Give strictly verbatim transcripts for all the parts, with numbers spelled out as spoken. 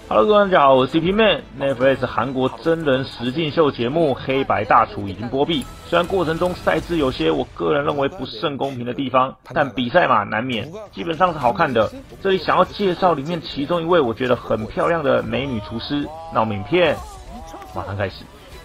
Hello， 各位大家好，我是 C P Man。Netflix 韩国真人实境秀节目《黑白大厨》已经播毕，虽然过程中赛制有些我个人认为不甚公平的地方，但比赛嘛难免，基本上是好看的。这里想要介绍里面其中一位我觉得很漂亮的美女厨师，那我们影片马上开始。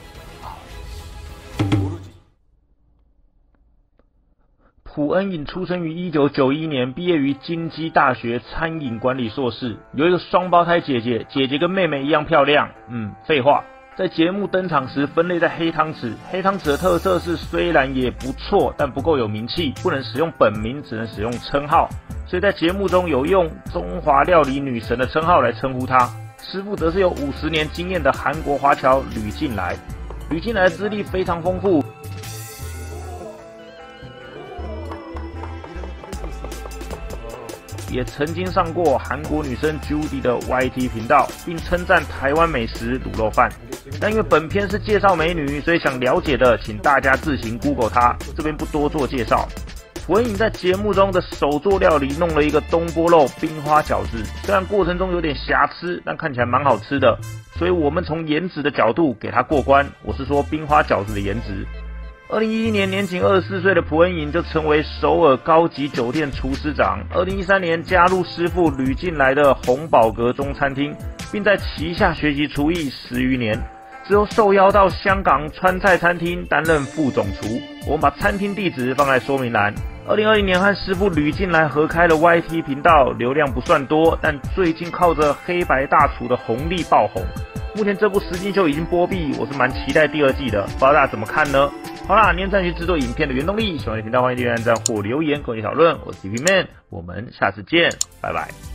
朴恩颖出生于一九九一年，毕业于京畿大学餐饮管理硕士，有一个双胞胎姐姐，姐姐跟妹妹一样漂亮。嗯，废话。在节目登场时分类在黑汤匙，黑汤匙的特色是虽然也不错，但不够有名气，不能使用本名，只能使用称号，所以在节目中有用中华料理女神的称号来称呼她。师傅则是有五十年经验的韩国华侨吕进来，吕进来的资历非常丰富。也曾经上过韩国女生 Judy 的 Y T 频道，并称赞台湾美食卤肉饭。但因为本片是介绍美女，所以想了解的请大家自行 Google 她，这边不多做介绍。朴恩颖在节目中的手作料理弄了一个东坡肉冰花饺子，虽然过程中有点瑕疵，但看起来蛮好吃的，所以我们从颜值的角度给她过关。我是说冰花饺子的颜值。二零一一年年仅二十四岁的朴恩颖就成为首尔高级酒店厨师长。二零一三年加入师傅吕进来的洪宝阁中餐厅，并在旗下学习厨艺十余年。之后受邀到香港川菜餐厅担任副总厨。我们把餐厅地址放在说明栏。二零二零年和师傅吕进来合开了 Y T 频道，流量不算多，但最近靠着黑白大厨的红利爆红。目前这部实境秀已经播毕，我是蛮期待第二季的，不知道大家怎么看呢？好啦，念赞去制作影片的原动力，喜欢的频道欢迎订阅、按赞或留言跟我一起讨论。我是 C P Man， 我们下次见，拜拜。